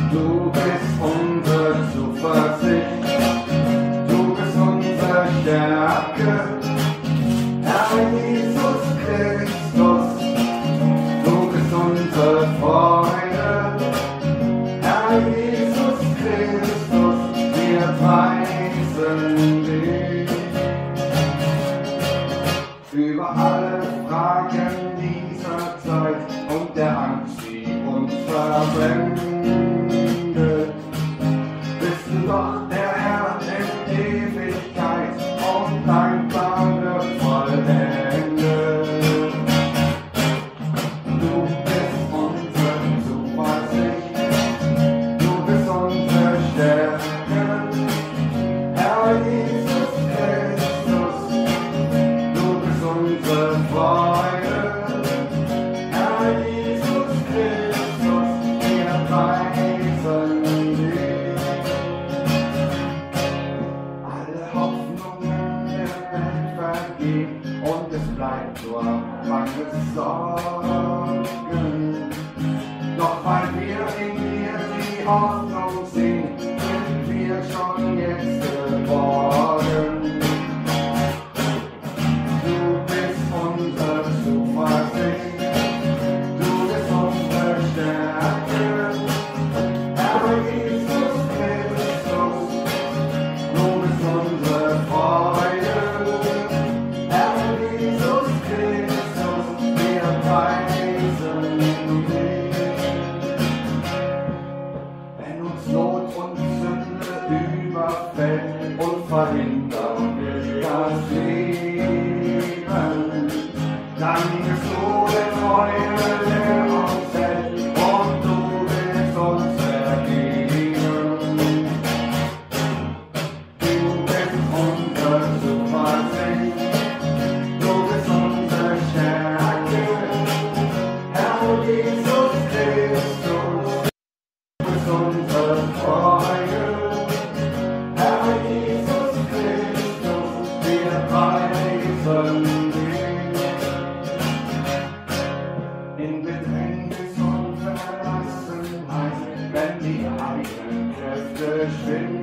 Du bist unsere Zuversicht, du bist unsere Stärke, Herr Jesus Christus, du bist unsere Freude, Herr Jesus Christus, wir preisen dich. Über alle Fragen dieser Zeit und der Angst, die uns verblendet, bist du doch der Herr in Ewigkeit und dein Plan wird vollendet. Du bist unsere Zuversicht, du bist unsere Stärke, Herr Jesus Christus, du bist unsere Freude, Herr Jesus Christus, wir preisen dich. Alle Hoffnungen der Welt vergehen und es bleibt nur banges Sorgen. Doch weil wir in dir die Hoffnung sehen, sind wir schon jetzt geborgen. Du bist unsere Zuversicht, du bist unsere Stärke, Herr Jesus Christus, du bist unsere Freude, Herr Jesus Christus, wir preisen dich. Wenn uns Not und Sünde überfällt und verhindert das Leben, dann bist du der Treue, der uns hält und du willst uns vergeben. Du bist unsere Zuversicht, du bist unsere Stärke, Herr Jesus Christus, du bist unsere Freude, Herr Jesus Christus, wir preisen dich. In Bedrängnis und Verlassenheit, wenn die eigenen Kräfte schwinden,